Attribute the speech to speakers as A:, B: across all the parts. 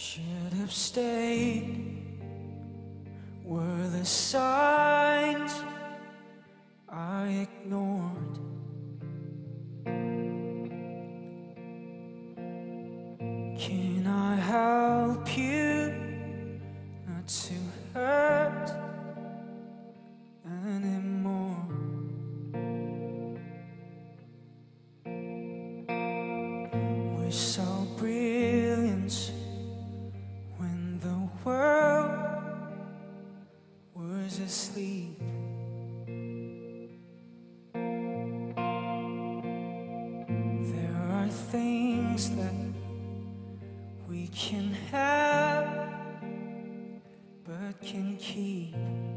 A: Should have stayed. Were the signs I ignored? Can I help you not to hurt anymore? We saw brilliance when the world was asleep. There are things that we can have but can keep.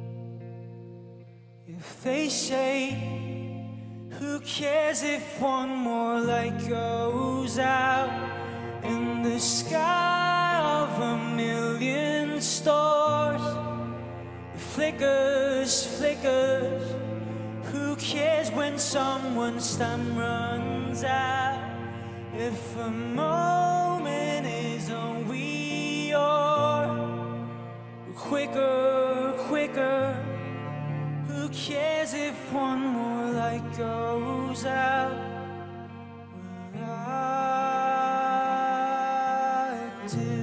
A: If they say, who cares if one more light goes out in the sky of a million stars? It flickers, flickers. Who cares when someone's time runs out? If a moment is all we are, quicker, quicker. Who cares if one more light goes out? Well, I do.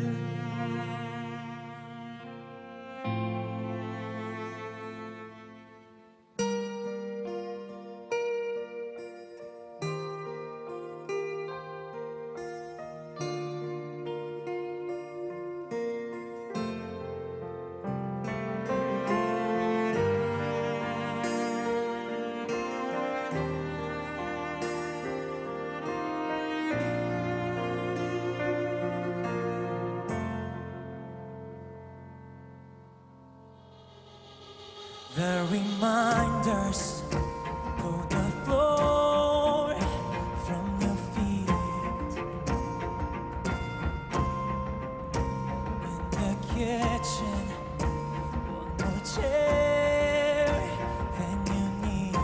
A: The reminders pull the floor from your feet. In the kitchen, one more chair than you need.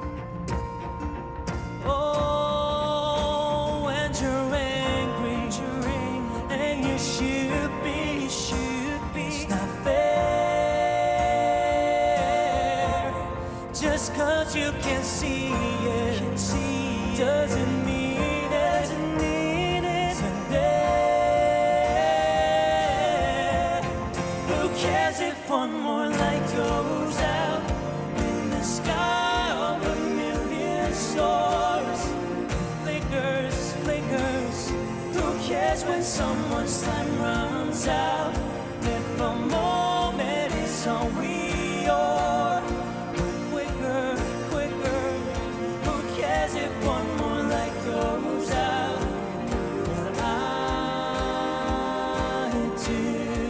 A: Oh, and you're angry, and you should be. It's not fair. Just 'cause you can see it, doesn't mean it isn't there. Who cares if one more light goes out in the sky of a million stars? It flickers, flickers. Who cares when someone's time runs out? If a moment is all we are, quicker, quicker. Who cares if one more light goes out? Well, I do.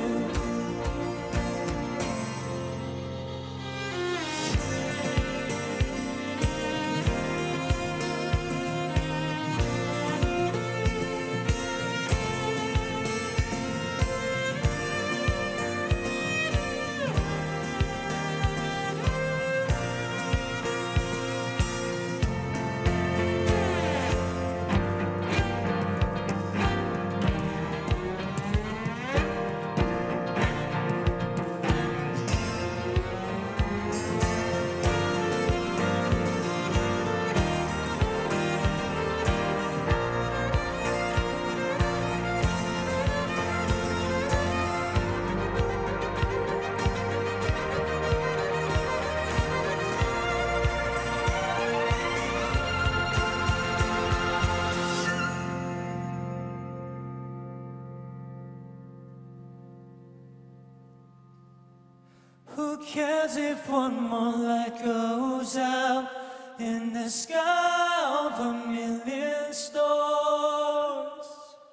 A: Who cares if one more light goes out in the sky of a million stars?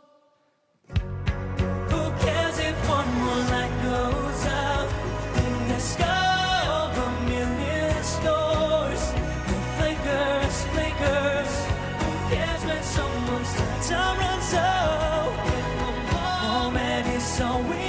A: Who cares if one more light goes out in the sky of a million stars? It flickers, flickers. Who cares when someone's time runs out? If a moment is all we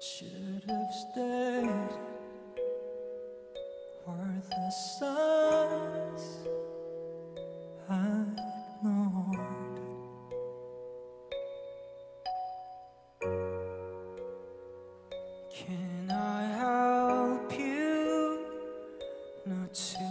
A: should have stayed were the signs I ignored. Can I help you not to